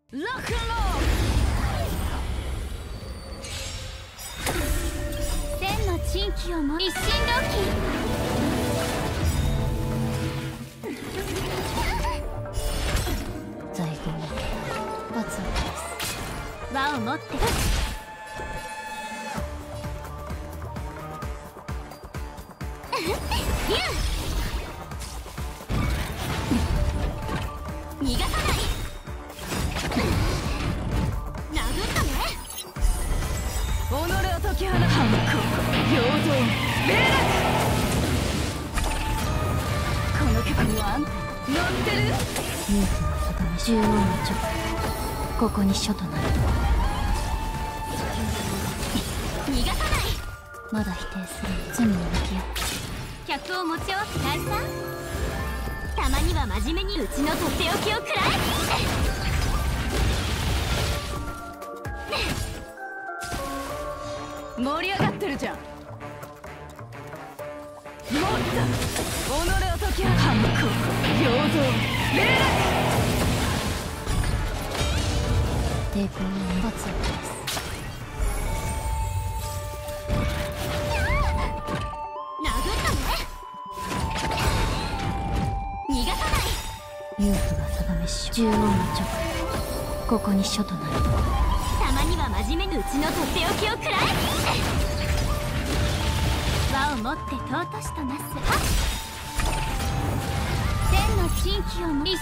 ロックンロール。千の珍奇をも一心同期。在庫の罰をです。輪を持って逃がさない。殴ったね。己を解き放つ。反抗、平等、霊落。この曲にはあんた乗ってる。勇気の定め中央の直、ここに書となる。逃がさない。まだ否定する。罪に向き合う。客を持ち終わって返さ。たまには真面目にうちのとっておきをくらえ。盛り上がってるじゃん。もっと己を解き放つ。反抗、平等、霊落。抵抗の罰をです。勇気が定めし中央の直、ここに書となる。たまには真面目にうちのとっておきをくらえ。輪を持って尊しとなす。千の珍奇をも一心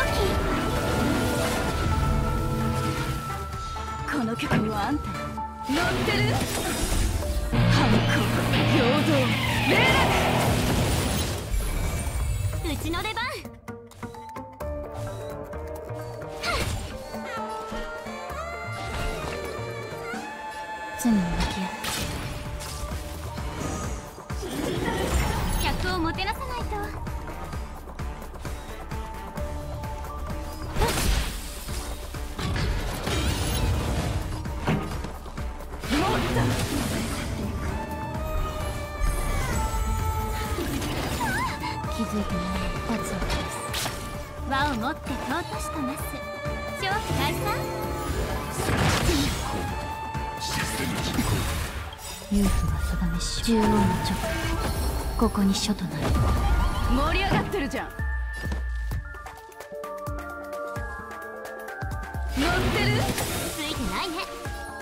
同期。この曲はあんた乗ってる。反抗、平等、霊落。うちの出番。罪に向き合う。客をもてなさないと。もっと気づいてない罰を返す。輪を持って尊しとなす。長期解散。勇気が定めし中央の直、ここに書となる。盛り上がってるじゃん。乗ってる。ついてないね。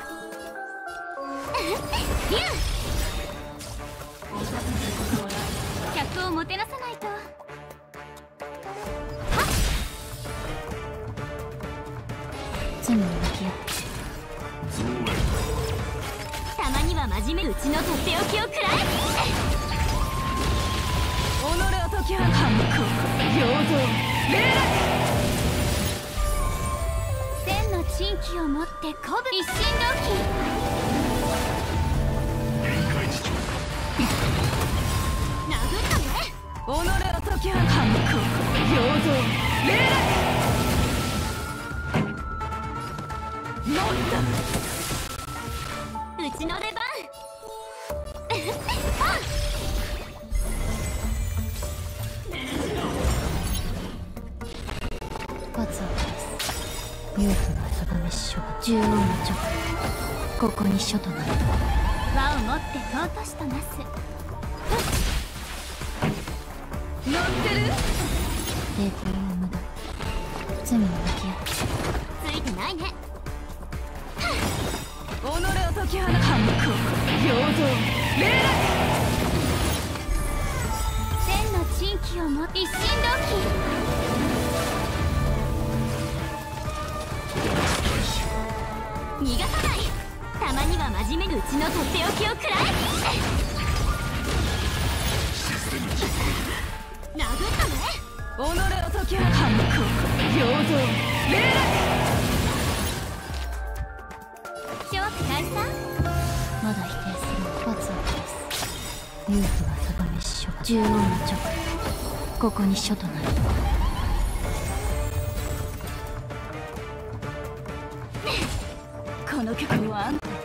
客をもてなさないと。罪に向き合う。たまには真面目うちのとっておきをくらえ。己を解き放つ。反抗、平等、霊落。千の珍奇を持って鼓舞。一心同期。殴ったね。己を解き放つ。反抗、平等、霊落。もっとうちの出番。罰を返す。勇気が定めし書、中央の直、ここに書となる。輪を持って尊しとなす。乗ってる。抵抗は無駄。罪に向き合う。ついてないね。己を解き放つ。反抗、平等、霊落。千の珍奇をも一心同期。逃がさない。たまには真面目にうちのとっておきをくらえ。殴ったね。己を解き放つ。反抗、平等、霊落。まだ否定する。罰を返す。勇気が定めし書、中央の直、ここに書となる。この曲はあんたもっ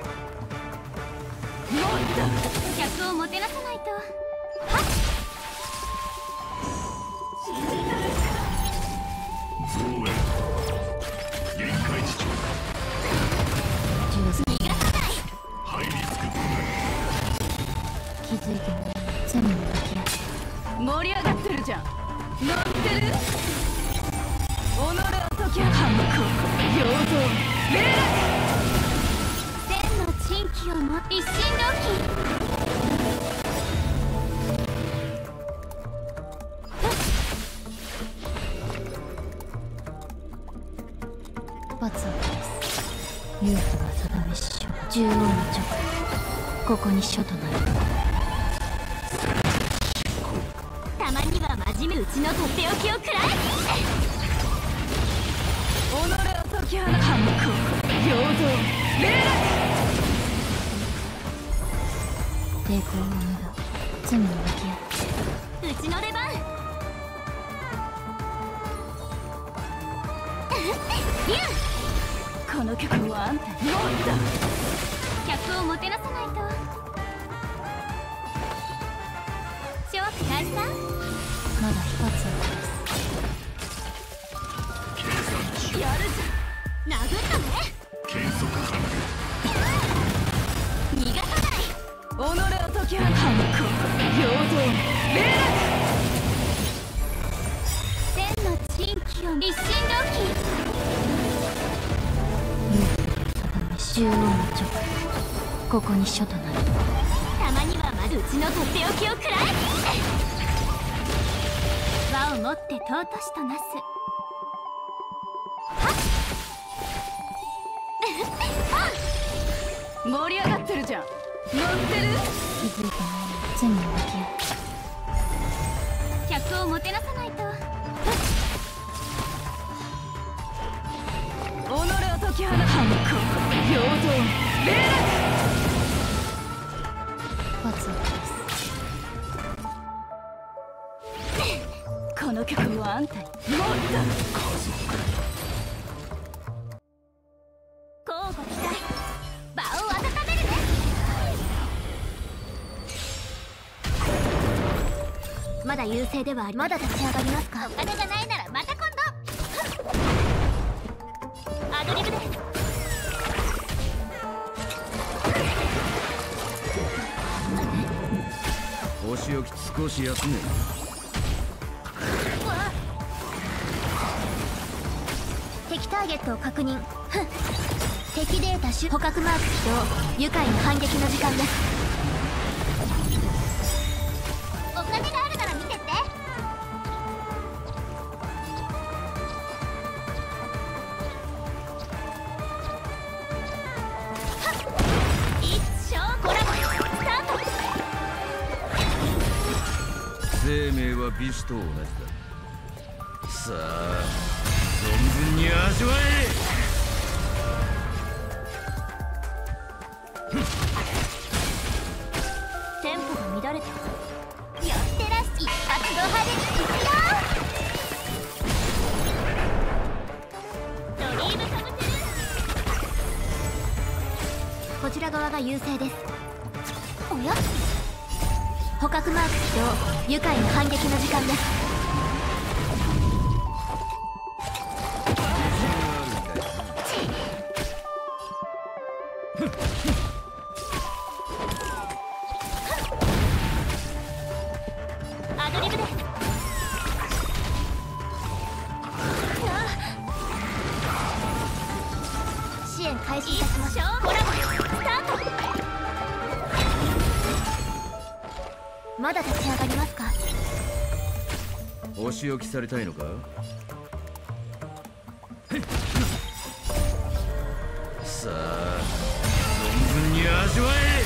と客をもてなさないと。はっ。 増援限界値乗ってる。己を解き放つ反抗陽動霊落。千の珍奇をも一心同期。罰を下す。勇気は定めし書獣王の直ここに書となる。たまには真面目うちのとっておきを食らえ。己を解き放つ反抗陽動霊落。抵抗は無駄。罪に向き合ってうちの出番。この曲はあんたにもんだ。客をもてなさないと。ショーク開催。まだ一つあります。やるぞ。殴ったね。継続反逃がさない。己を解き放つ反抗陽動霊落。千の珍奇を一心同期。獣王の直ここに書となる。たまにはまずうちのとっておきを食らえ。輪をもって尊しとなす。盛り上がってるじゃん。乗ってる。気づいてない罪に向き合う。客をもてなさないと。己を解き放つ反抗陽動霊落。罰を下す。この曲はあんたにもっと交互期待。場を温めるね。まだ優勢ではありまだ立ち上がりますか。お金がないならまた今度。アドリブで。 お仕置き少し休め。 敵ターゲットを確認。敵データ捕獲マーク起動。愉快な反撃の時間です。お金があるなら見てって。 生命は美酒と同じだ。さあ存分に味わえ。 テンポが乱れて寄ってらし一発ド派手にいくよ。ドリームカムテル。こちら側が優勢です。おや捕獲マーク起動。愉快な反撃の時間です。アドリブで。支援開始いたします。コラボスタート。まだ立ち上がりますか。 お仕置きされたいのか。さあ存分に味わえ。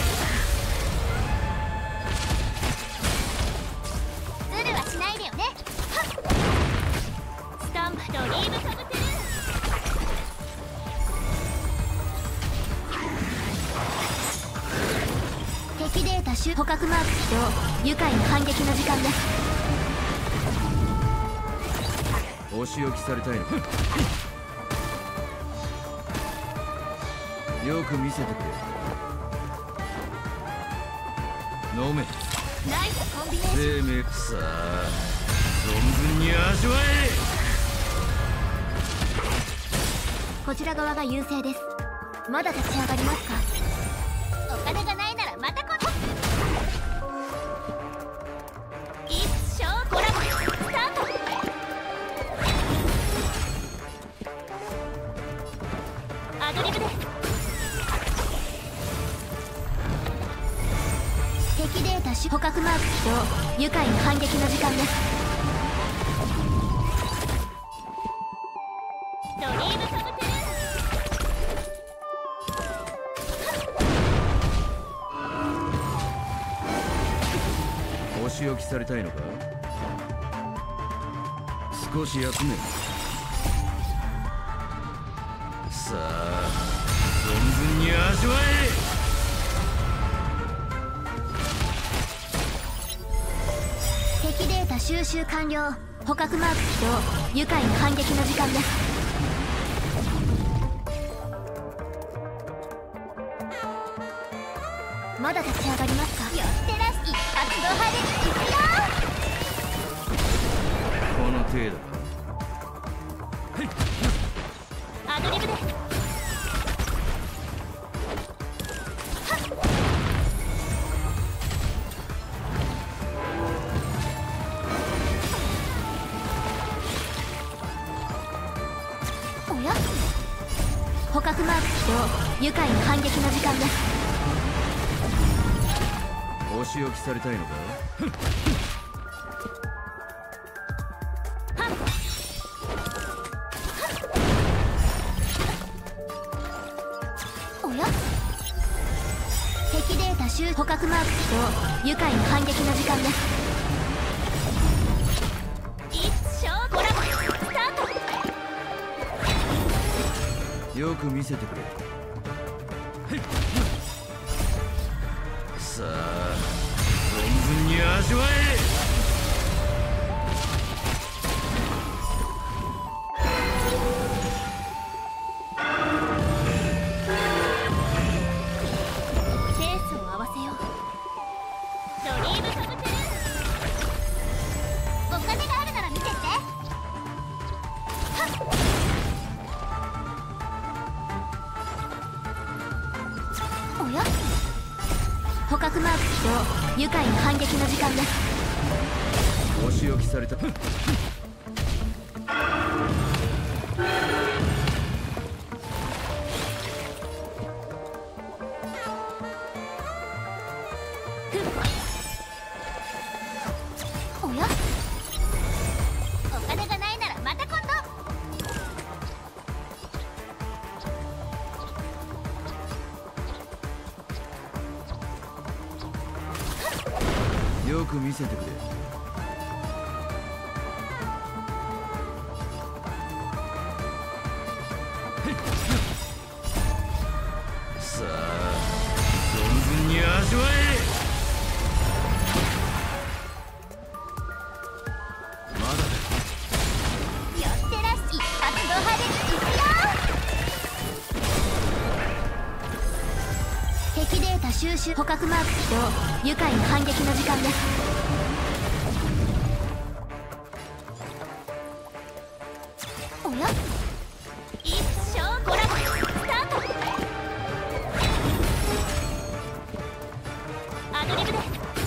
ズルはしないでよね。スタンプドリームカムテル。敵データ捕獲マーク起動。愉快な反撃の時間です。 お仕置きされたいのか。よく見せてくれ。飲め。 ナイスコンビネーション。 生命さあ存分に味わえ。 こちら側が優勢です。まだ立ち上がりますか。お金がないならまた今度。一生コラボスタート。 アドリブで敵データ捕獲マーク起動。愉快な反撃の時間です。ドリームサブトゥーお仕置きされたいのか。少し休め。さあ存分に味わえ。 敵データ収集完了。捕獲マーク起動。愉快な反撃の時間です。まだ立ち上がりますか。よってらしい発動派でいくよ。 この程度か。 アドリブでおや捕獲マーク起動。愉快な反撃の時間です。 お仕置きされたいのか。 おや敵データ捕獲マーク起動。愉快な反撃の時間です。一生コラボスタート。 よく見せてくれ。さあ存分に味わえ。 ペースを合わせよう。ドリームサブトゥーお金があるなら見せて。おや捕獲マーク起動。愉快な反撃の時間です。 お仕置きされた。 おやお金がないならまた今よく見せてくれ。さあ存分に味わえ。まだだ。 よってらしい発動派でいくよ。敵データ収集捕獲マーク起動。愉快な反撃の時間です。おや一生コラボスタート。アドリブで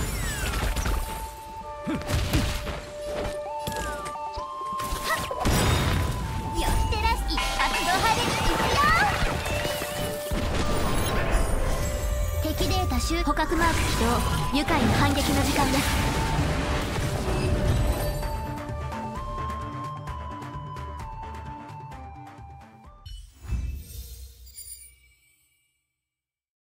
よってらしい発動派でいくよ。敵データ捕獲マーク起動。愉快な反撃の時間です。